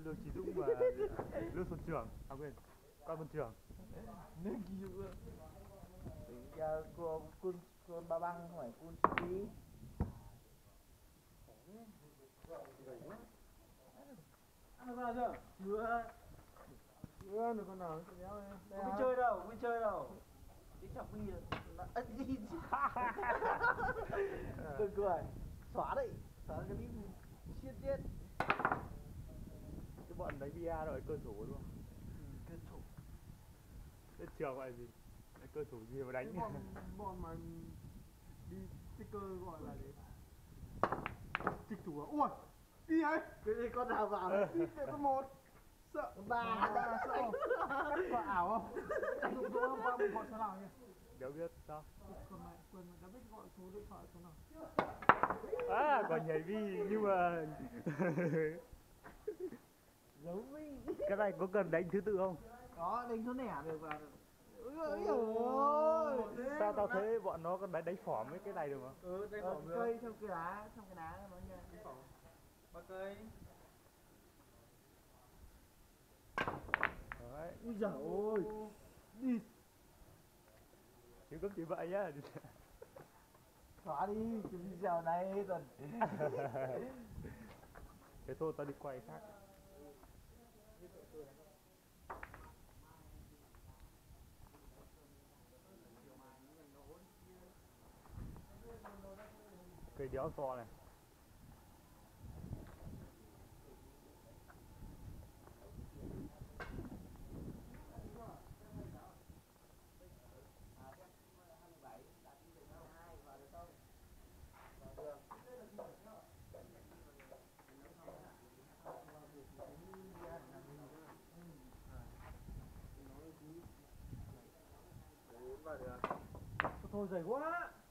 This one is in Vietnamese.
Lương Chí Dũng và Lương Xuân Trường, à quên, Quan Văn Trường. Nước gì vậy? Giờ con ba băng không phải con đi. Ăn vào chưa? Chưa. Chưa được con nào nó đéo đây. Không chơi đâu, không chơi đâu. Tí chọc đi là gì? Cười. Xóa đấy. Xóa cái clip siết tiết. Cái bọn đánh bia rồi cơ thủ luôn. Cơ thủ. Cái trường gọi là gì? Cái cơ thủ gì mà đánh? Bọn mà đi sticker gọi là gì? Trịch thủ à? Ui! Đi ấy! Cái gì con nào vào? Đi về con một. Sợ. Ba. Sợ không? Cắt quả ảo không? Anh dùng số hôm qua mình gọi số nào nhỉ? Đéo biết sao? Còn mày quên đã biết gọi số điện thoại số nào? À, còn nhảy vi nhưng mà Giấu mi. cái này có cần đánh thứ tự không? Có, đánh số nẻ được vào. Ôi ôi. Sao tao thấy bọn nó còn đánh phỏm với cái này được không? Đánh phỏng được. Cây trong cái đá nó nha. Đánh phỏng. Ba cây. Đấy. Ui giời ơi. Đi. Chứ cấp chỉ vậy nhá. Xóa đi, cái video này rồi. Thế thôi tao đi quay khác. Cây đéo to này. Thôi dày quá.